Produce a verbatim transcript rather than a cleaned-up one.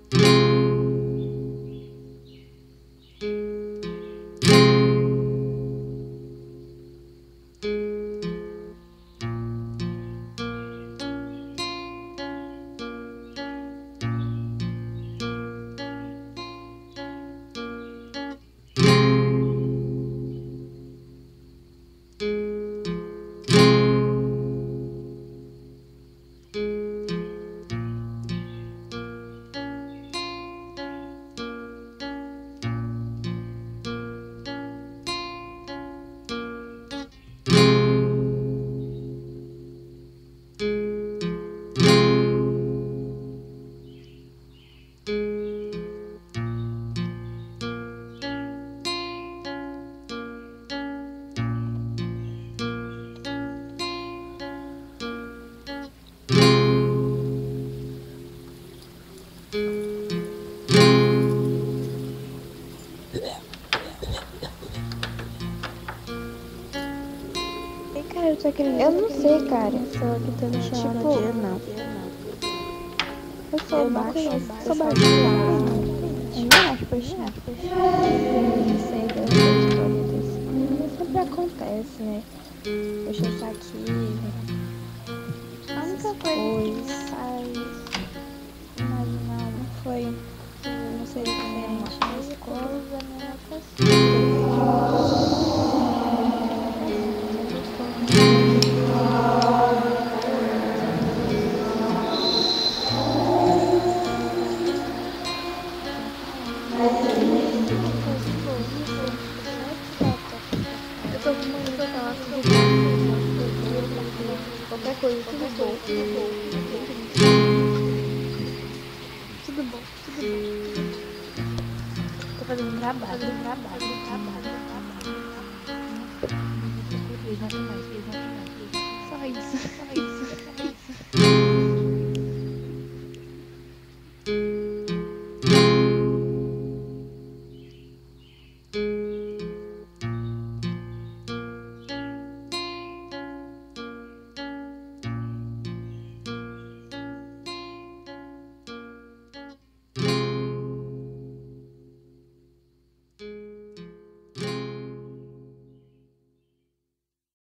Cara, eu tô querendo. Eu não sei, cara. Eu sou aqui todo chão no dia, não. Eu sou eu baixo, eu sou baixo. Eu não acho baixinho. Não sei da história desse. Mas sempre acontece, né? Deixa eu estar aqui. A única coisa que sai. Imaginar não foi. Não sei diferente. Na escola, a mesma coisa. Eu tô muito pra falar sobre qualquer coisa, tudo bom, tudo bom, tudo bom, tudo bom. Tô fazendo trabalho, trabalho.